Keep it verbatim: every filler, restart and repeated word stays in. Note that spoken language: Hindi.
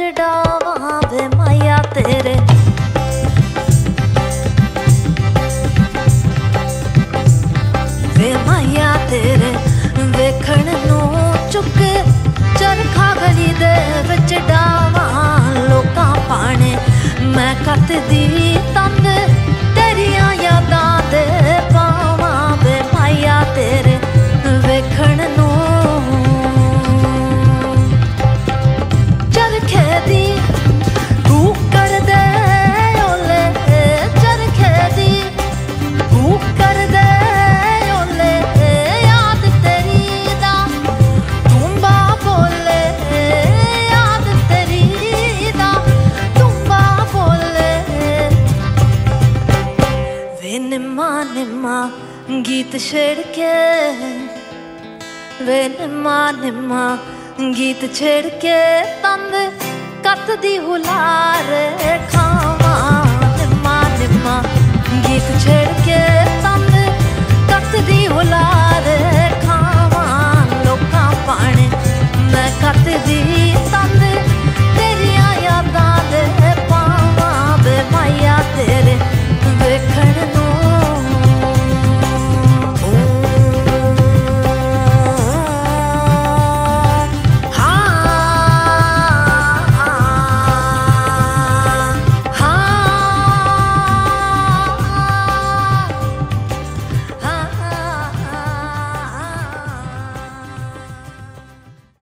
डावां वे माया तेरे वे माया तेरे वेखण नू चुक चरखा गली दे विच डावां लोकां पाने मैं कत दी तंग तेरियां यादां दे पावां वे माया तेरे वेखण नू चरखे दी तू कर दे ओले चरखे दी तू कर दे ओले याद तेरी दा तुम्बा बोले याद तेरी दा तुम्बा बोले वे निम्मा निम्मा गीत छेड़ के वे निम्मा निम्मा गीत छेड़ के तंद कत दी हुलार खावां